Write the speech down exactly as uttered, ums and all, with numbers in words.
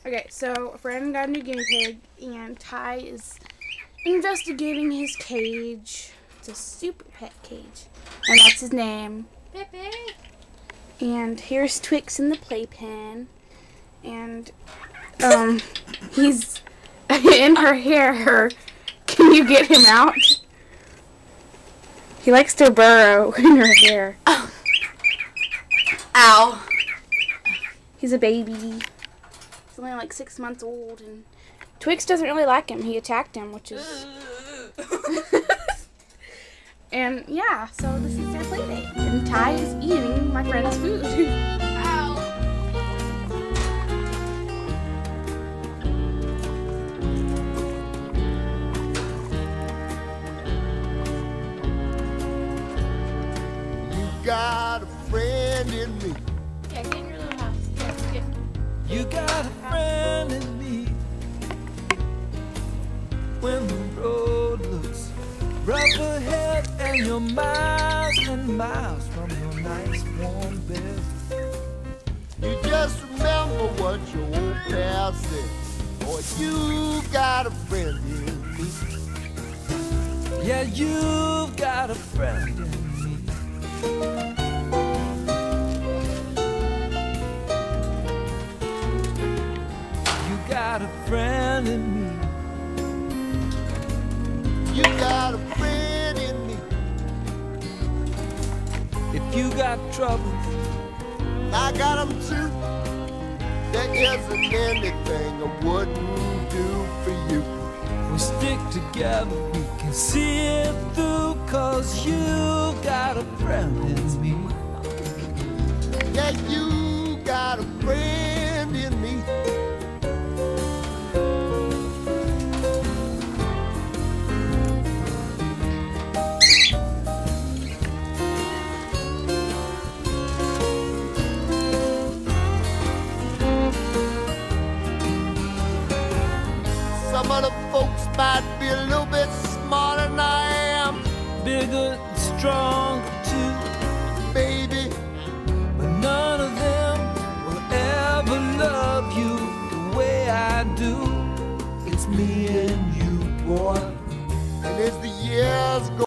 Okay, so a friend got a new guinea pig, and Ty is investigating his cage. It's a super pet cage, and that's his name. Pepe. And here's Twix in the playpen, and um, he's in her hair. Can you get him out? He likes to burrow in her hair. Oh. Ow. He's a baby. He's only like six months old, and Twix doesn't really like him. He attacked him, which is... And yeah, so this is their play date. And Ty is eating my friend's food. Ow. You got a friend in me. Yeah, get in your little house. Yeah, get. You got a friend in me. When the road looks rough ahead and you're miles and miles from your nice warm bed, You just remember what your old past said. Boy, you got a friend in me. yeah, you've got a friend in me. You got a friend in me. You got a friend in me. If you got trouble, I got them too. There isn't anything I wouldn't do for you. we stick together, we can see it through, 'cause you've got a friend in me. Yeah, you got a friend in me. Some of the folks might be a little bit smarter than I am. Bigger and strong,